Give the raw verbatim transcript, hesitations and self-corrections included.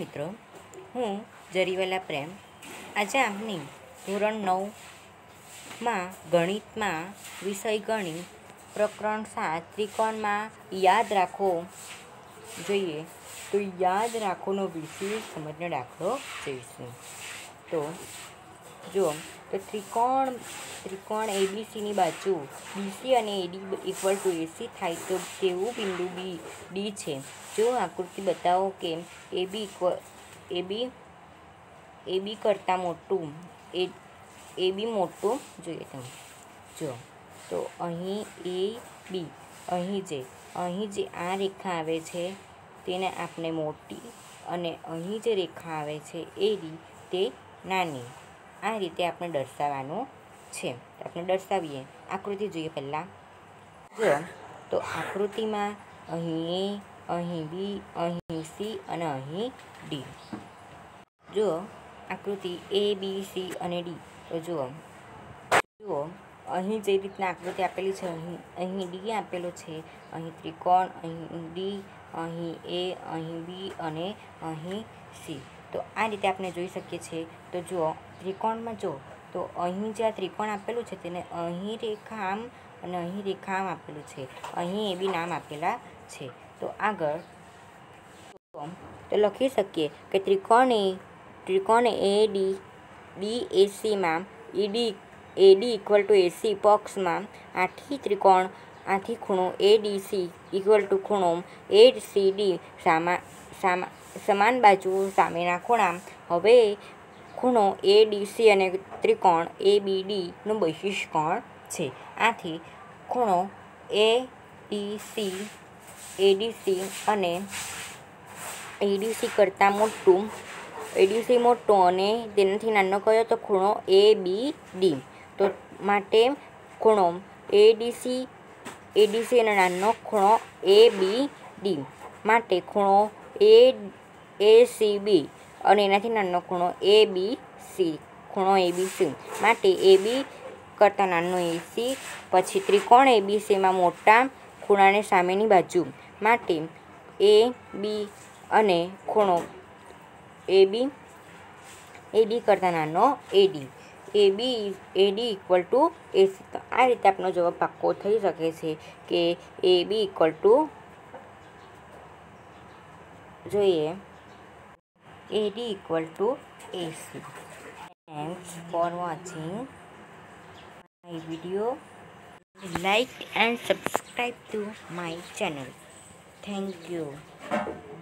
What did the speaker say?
મિત્રો, હું જરીવાલા પ્રેમ આજે આપની ધોરણ નવમાં ગણિતમાં વિષય ગણિત પ્રકરણ સાત ત્રિકોણમાં યાદ રાખો જોઈએ તો યાદ રાખોનો વિશેષ સમજનો દાખલો જોઈશું. તો જો તો ત્રિકોણ ત્રિકોણ એબીસીની બાજુ બીસી અને એડી ઇક્વલ ટુ એસી થાય તો તેવું બિંદુ બી ડી છે. જો આકૃતિ બતાવો કે એબી ઇક્વલ એબી એબી કરતાં મોટું એ એબી મોટું જોઈએ તમે જો તો અહીં એ બી અહીં જે અહીં જે આ રેખા આવે છે તેને આપણે મોટી અને અહીં જે રેખા આવે છે એ ડી તે નાની, આ રીતે આપણે દર્શાવવાનું છે. આપણે દર્શાવીએ. આકૃતિ જોઈએ પહેલાં. જો તો આકૃતિમાં અહીં એ અહીં બી અહીં સી અને અહીં ડી. જો આકૃતિ એ બી સી અને ડી તો જુઓ જુઓ અહીં જે રીતના આકૃતિ આપેલી છે અહીં અહીં ડી આપેલો છે, અહીં ત્રિકોણ, અહીં ડી, અહીં એ, અહીં બી અને અહીં સી. તો આ રીતે આપણે જોઈ શકીએ છીએ. તો જુઓ ત્રિકોણમાં જો તો અહીં જે આ ત્રિકોણ આપેલું છે તેને અહીં રેખા આમ અને અહીં રેખા આમ આપેલું છે, અહીં એ બી નામ આપેલા છે. તો આગળ તો લખી શકીએ કે ત્રિકોણ એ ત્રિકોણ એ ડી ડી એસીમાં ED AD equal to AC પક્ષમાં આથી ત્રિકોણ આથી ખૂણો A D C equal to ખૂણો એ સી ડી સામા સામા સમાન બાજુ સામેના ખૂણા. હવે ખૂણો એ ડી સી અને ત્રિકોણ એ બી ડીનું બહિષ્ઠ કોણ છે. આથી ખૂણો એ ડી સી એડીસી અને એડીસી કરતાં મોટું એડીસી મોટો અને તેનાથી નાનો કયો તો ખૂણો એ બી ડી. તો માટે ખૂણો એડીસી એડીસી અને નાનો ખૂણો એ બી ડી માટે ખૂણો એ એ સી બી અને એનાથી નાનો ખૂણો એ બી સી ખૂણો એ બી સી માટે એ બી કરતાં નાનો એ સી. પછી ત્રિકોણ એ બી સીમાં મોટા ખૂણાને સામેની બાજુ માટે એ બી અને ખૂણો એ બી એડી કરતાં નાનો એડી એ બી એડી ઇક્વલ ટુ એસી. તો આ રીતે આપણો જવાબ પાક્કો થઈ શકે છે કે એ બી ઇક્વલ ટુ જોઈએ AD equal to AC. Thanks for watching my video. Like and subscribe to my channel. Thank you.